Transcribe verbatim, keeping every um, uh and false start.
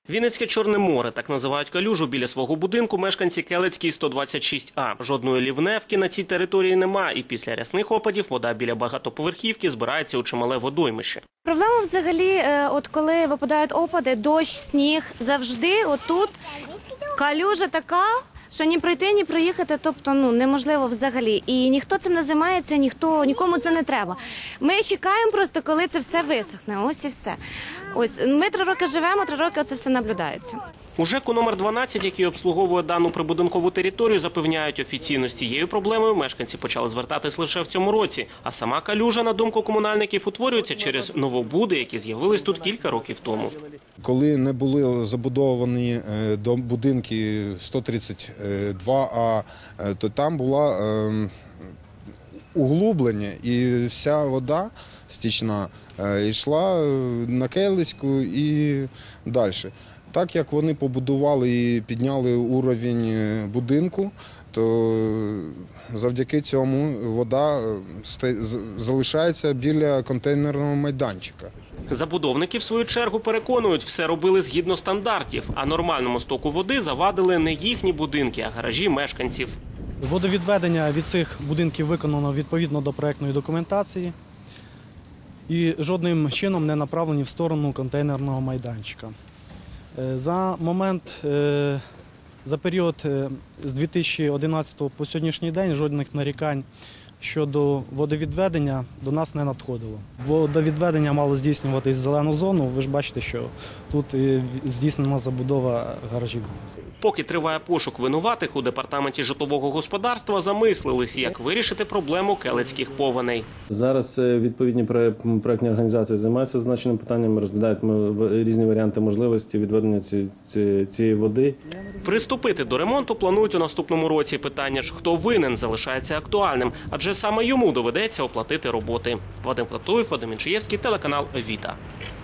Вінницьке Чорне море – так називають калюжу біля свого будинку мешканці Келицький сто двадцять шість А. Жодної лівневки на цій території нема, і після рясних опадів вода біля багатоповерхівки збирається у чимале водоймище. Проблема взагалі, от коли випадають опади, дощ, сніг, завжди отут калюжа така, що ні пройти, ні проїхати, тобто ну, неможливо взагалі. І ніхто цим не займається, ніхто, нікому це не треба. Ми чекаємо просто, коли це все висохне, ось і все. Ось, ми три роки живемо, три роки це все наблюдається. У ЖЕКу номер дванадцять, який обслуговує дану прибудинкову територію, запевняють офіційно, з цією проблемою мешканці почали звертатись лише в цьому році. А сама калюжа, на думку комунальників, утворюється через новобуди, які з'явились тут кілька років тому. Коли не були забудовані будинки сто тридцять два А, то там було углублення, і вся вода стічна йшла на Келицьку і далі. Так як вони побудували і підняли уровень будинку, то завдяки цьому вода залишається біля контейнерного майданчика. Забудовники, в свою чергу, переконують, все робили згідно стандартів, а нормальному стоку води завадили не їхні будинки, а гаражі мешканців. Водовідведення від цих будинків виконано відповідно до проєктної документації і жодним чином не направлені в сторону контейнерного майданчика. За момент, за період з дві тисячі одинадцятого по сьогоднішній день жодних нарікань щодо водовідведення до нас не надходило. Водовідведення мало здійснюватись в зелену зону, ви ж бачите, що тут здійснена забудова гаражів. Поки триває пошук винуватих, у департаменті житлового господарства замислились, як вирішити проблему келицьких повеней. Зараз відповідні проєктні організації займаються зазначеним питанням, розглядають різні варіанти можливості відведення цієї води. Приступити до ремонту планують у наступному році. Питання ж, хто винен, залишається актуальним, адже саме йому доведеться оплатити роботи. Вадим Платуєв, Вадим Інчиєвський, телеканал «Віта».